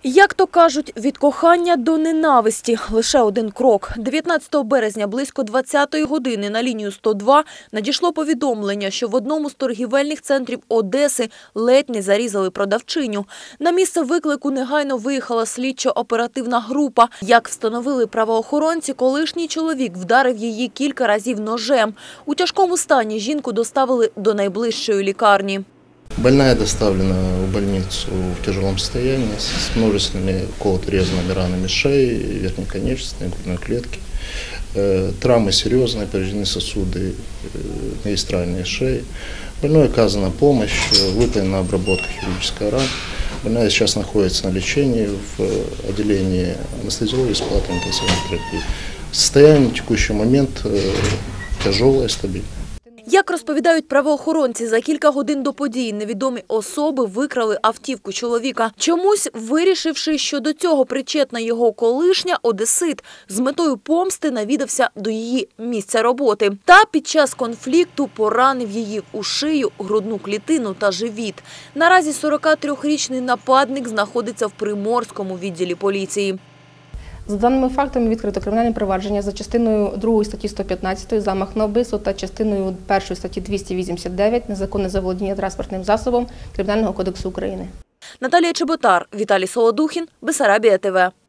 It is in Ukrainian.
Як то кажуть, від кохання до ненависті – лише один крок. 19 березня близько 20-ї години на лінію 102 надійшло повідомлення, що в одному з торгівельних центрів Одеси ледь не зарізали продавчиню. На місце виклику негайно виїхала слідчо-оперативна група. Як встановили правоохоронці, колишній чоловік вдарив її кілька разів ножем. У тяжкому стані жінку доставили до найближчої лікарні. Больная доставлена в больницу в тяжелом состоянии с множественными колото-резанными ранами шеи, верхней конечностной, грудной клетки. Травмы серьезные, повреждены сосуды магистральной шеи. Больной оказана помощь, выполнена обработка хирургической раны. Больная сейчас находится на лечении в отделении анестезиологии с палатой интенсивной терапии. Состояние на текущий момент тяжелое, стабильное. Як розповідають правоохоронці, за кілька годин до події невідомі особи викрали автівку чоловіка. Чомусь вирішивши, що до цього причетна його колишня одесит, з метою помсти навідався до її місця роботи. Та під час конфлікту поранив її у шию, грудну клітину та живіт. Наразі 43-річний нападник знаходиться в Приморському відділі поліції. За даними фактами відкрито кримінальне провадження за частиною 2 статті 115 «Замах на вбивство» та частиною 1 статті 289 «Незаконне заволодіння транспортним засобом» Кримінального кодексу України. Наталія Чеботар, Віталій Солодухін, Бессарабія ТВ.